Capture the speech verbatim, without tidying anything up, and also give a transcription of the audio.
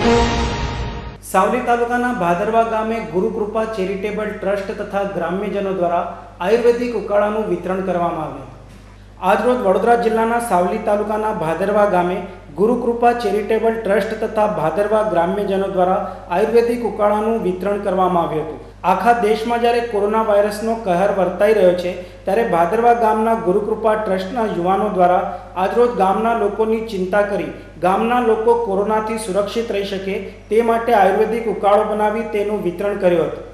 સાવલી તાલુકાના ભાદરવા ગામે ગુરુકૃપા ચેરિટેબલ ટ્રસ્ટ તથા ગ્રામ્યજનો દ્વારા આયુર્વેદિક ઉકાળાનું વિતરણ કરવામાં આવ્યું. આજરોજ વડોદરા જિલ્લાના સાવલી તાલુકાના ભાદરવા ગામે ગુરુકૃપા ચેરિટેબલ ટ્રસ્ટ તથા ભાદરવા ગ્રામ્યજનો દ્વારા આયુર્વેદિક ઉકાળાનું વિતરણ કરવામાં આવ્યું હતું. આખા દેશમાં જ્યારે કોરોના વાયરસનો કહેર વર્તાઈ રહ્યો છે ત્યારે ભાદરવા ગામના ગુરુકૃપા ટ્રસ્ટના યુવાનો દ્વારા આજરોજ ગામના લોકોની ચિંતા કરી ગામના લોકો કોરોનાથી સુરક્ષિત રહી શકે તે માટે આયુર્વેદિક ઉકાળો બનાવી તેનું વિતરણ કર્યું હતું.